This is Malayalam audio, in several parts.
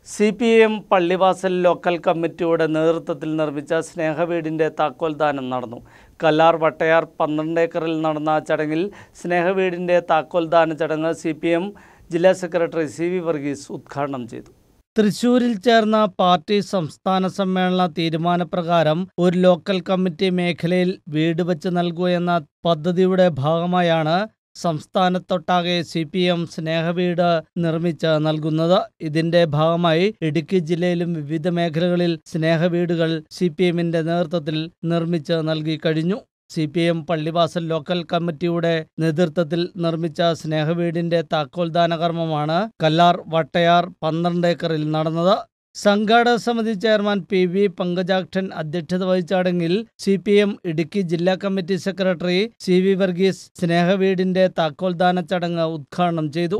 CPM പള്ളിവാസൽ ലോക്കൽ കമ്മിറ്റിയുടെ നേതൃത്വത്തിൽ നിർമ്മിച്ച സ്നേഹവീടിൻ്റെ താക്കോൽദാനം നടന്നു. കല്ലാർ വട്ടയാർ 12 ഏക്കറിൽ നടന്ന ചടങ്ങിൽ സ്നേഹവീടിൻ്റെ താക്കോൽദാന ചടങ്ങ് CPM ജില്ലാ സെക്രട്ടറി CV വർഗീസ് ഉദ്ഘാടനം ചെയ്തു. തൃശൂരിൽ ചേർന്ന പാർട്ടി സംസ്ഥാന സമ്മേളന തീരുമാനപ്രകാരം ഒരു ലോക്കൽ കമ്മിറ്റി മേഖലയിൽ വീട് വച്ച് നൽകുകയെന്ന പദ്ധതിയുടെ ഭാഗമായാണ് സംസ്ഥാനത്തൊട്ടാകെ CPM സ്നേഹവീട് നിർമ്മിച്ച് നൽകുന്നത്. ഇതിന്റെ ഭാഗമായി ഇടുക്കി ജില്ലയിലും വിവിധ മേഖലകളിൽ സ്നേഹവീടുകൾ CPMന്റെ നേതൃത്വത്തിൽ നിർമ്മിച്ച് നൽകി കഴിഞ്ഞു. CPM പള്ളിവാസൽ ലോക്കൽ കമ്മിറ്റിയുടെ നേതൃത്വത്തിൽ നിർമ്മിച്ച സ്നേഹവീടിന്റെ താക്കോൽദാന കർമ്മമാണ് കല്ലാർ വട്ടയാർ 12 ഏക്കറിൽ നടന്നത്. സംഘാടക സമിതി ചെയർമാൻ PV പങ്കജാക്ഷൻ അധ്യക്ഷത വഹിച്ച ചടങ്ങിൽ CPM ഇടുക്കി ജില്ലാ കമ്മിറ്റി സെക്രട്ടറി CV വർഗീസ് സ്നേഹവീടിന്റെ താക്കോൽദാന ചടങ്ങ് ഉദ്ഘാടനം ചെയ്തു.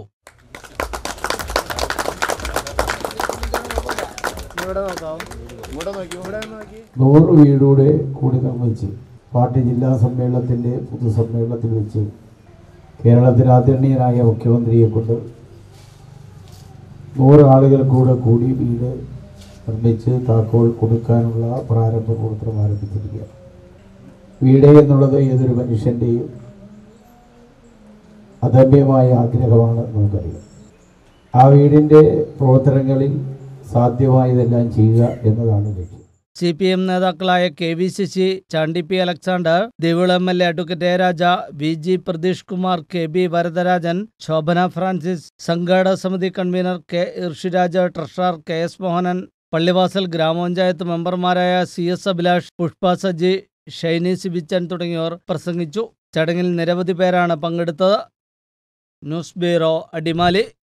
100 വീടുകൂടെ കൂടി നിർമ്മിച്ച് പാർട്ടി ജില്ലാ സമ്മേളനത്തിൻ്റെ പൊതുസമ്മേളനത്തിൽ വെച്ച് കേരളത്തിൽ ആദരണീയനായ മുഖ്യമന്ത്രിയെ കൊണ്ട് 100 ആളുകൾ കൂടി വീട് നിർമ്മിച്ച് താക്കോൽ കൊടുക്കാനുള്ള പ്രാരംഭ പ്രവർത്തനം ആരംഭിച്ചിരിക്കുക. വീട് എന്നുള്ളത് ഏതൊരു മനുഷ്യൻ്റെയും അദമ്യമായ ആഗ്രഹമാണ് നമുക്കറിയാം. ആ വീടിൻ്റെ പ്രവർത്തനങ്ങളിൽ സാധ്യമായതെല്ലാം ചെയ്യുക എന്നതാണ് ലക്ഷ്യം. CPM നേതാക്കളായ KV Sasi, Chandy P Alexander, ദേവിൾ MLA advocate A Raja, VG Pratheesh Kumar, KB Varadarajan, Shobhana Francis, സംഘാടക സമിതി convener K Rishiraj, treasurer KS Mohanan, Pallivasal ഗ്രാമപഞ്ചായത്ത് മെമ്പർമാരായ CS അഭിലാഷ്, പുഷ്പ സജി, ഷൈനി സിബിച്ചൻ തുടങ്ങിയവർ പ്രസംഗിച്ചു. ചടങ്ങിൽ നിരവധി പേരാണ് പങ്കെടുത്തത്. News bureau, Adimali.